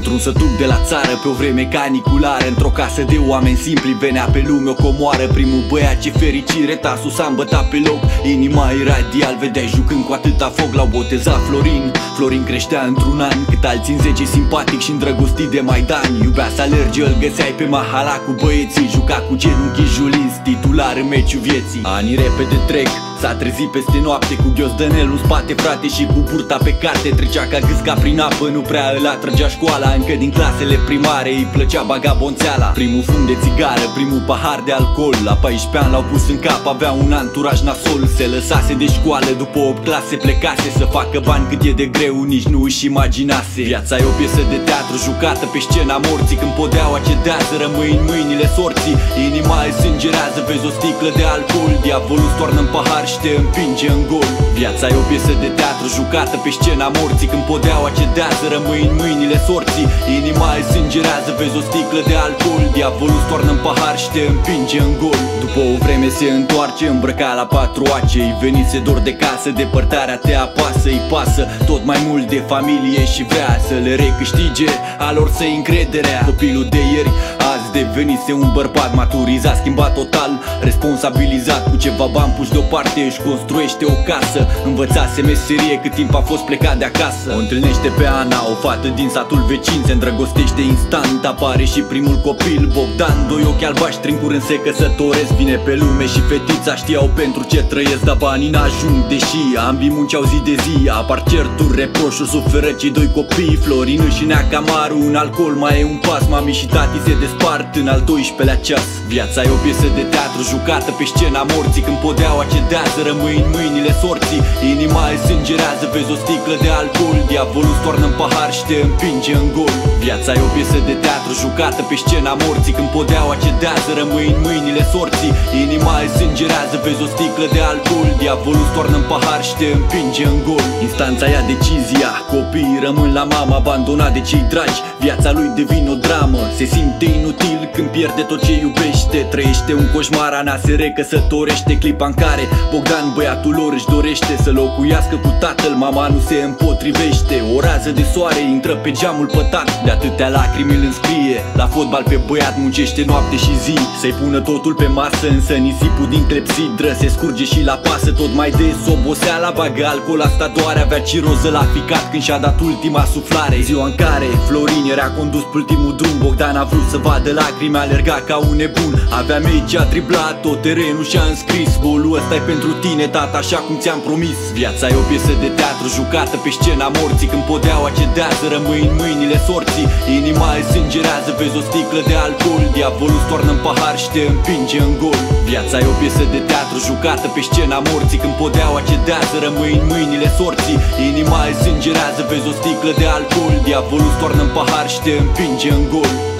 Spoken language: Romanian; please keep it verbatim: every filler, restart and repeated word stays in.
Într-un sătuc de la țară, pe o vreme caniculară, într-o casă de oameni simpli, venea pe lume o comoară. Primul băiat, ce fericire, tasul s-a îmbătat pe loc. Inima era ideal, vedeai jucând cu atâta foc. L-au botezat Florin. Florin creștea într-un an, cât alții în zece, simpatic și îndrăgostit de Maidan. Iubea să alerge, îl găseai pe mahala cu băieții. Juca cu genunchii Julins, titular în meciul vieții. Anii repede trec, s-a trezit peste noapte cu ghiozdănelul în spate, frate, și cu burta pe carte. Trecea ca gâsca prin apă, nu prea îl atrăgea școala. Încă din clasele primare îi plăcea bagabonțeala. Primul fum de țigară, primul pahar de alcool. La paisprezece ani l-au pus în cap, avea un anturaj nasol. Se lăsase de școală, după opt clase plecase. Să facă bani cât e de greu, nici nu își imaginase. Viața e o piesă de teatru jucată pe scena morții. Când podeaua cedează, rămâi în mâinile sorții. Inima îi sângerează, vezi o sticlă de alcool. Diavolul stoarnă în pahar și te împinge în gol. Viața e o piesă de teatru jucată pe scena morții. Când podeaua cedează, rămâi în mâinile sorții. Inima îi sângerează, vezi o sticlă de alcool. Diavolul stoarnă în pahar și te împinge în gol. După o vreme se întoarce, îmbrăcat la patru ace. Îi venise dor de casă, depărtarea te apasă. Îi pasă tot mai mult de familie și vrea să le recâștige a lor să-i încrederea. Copilul de ieri azi devenise un bărbat maturizat, schimbat total, responsabilizat. Cu ceva bani puși deoparte își construiește o casă. Învățase meserie cât timp a fost plecat de acasă. O întâlnește pe Ana, o fată din satul vecin. Se îndrăgostește instant, apare și primul copil, Bogdan. Doi ochi albaștri în curând se căsătoresc. Vine pe lume și fetița știau pentru ce trăiesc, dar banii n-ajung, deși ambii munceau zi de zi. Apar certuri, reproșuri, suferă cei doi copii. Florin își nea Camaru, un alcool mai e un pas. Mami și tati se despart în al doisprezecelea ceas. Viața e o piesă de teatru jucată pe scena morții. Când podeaua cedează, rămâi în mâinile sorții. Inima îi sângerează, vezi o sticlă de alcool. Diavolul stoarnă în pahar și te împinge în gol. Viața e o piesă de teatru jucată pe scena morții. Când podeaua cedează, rămâi în mâinile sorții. Inima îi sângerează, vezi o sticlă de alcool. Diavolul stoarnă în pahar și te împinge în gol. Instanța ia decizia, copiii rămân la mama, abandonat de cei dragi. Viața lui devine o dramă, se simte inutil când pierde tot ce iubește. Trăiește un coșmar, Ana se recăsătorește. Clipa în care Bogdan, băiatul lor, își dorește să locuiască cu tatăl, mama nu se împotrivește. O rază de soare intră pe geamul pătat, de atâtea lacrimi îl înscrie. La fotbal pe băiat muncește noapte și zi, să-i pună totul pe masă, însă nisipul din clepsidră se scurge și la pasă. Tot mai des oboseala, bagă alcool, asta doare. Avea ciroză la ficat când și-a dat ultima suflare. Ziua în care Florin era condus pe ultimul drum, Bogdan a vrut să vadă lacrimi, alerga ca un nebun. Avea meci, a triplat, tot terenul și-a înscris. Golul ăsta-i pentru tine, tata, așa cum ți-am promis. Viața e o piesă de teatru jucată pe scena morții. Când podeaua cedează, rămâi în mâinile sorții. Inima îi sângerează, vezi o sticlă de alcool. Diavolul stoarnă în pahar și te împinge în gol. Viața e o piesă de teatru jucată pe scena morții. Când podeaua cedează, rămâi în mâinile sorții. Inima îi sângerează, vezi o sticlă de alcool. Diavolul stoarnă în pahar și te împinge în gol.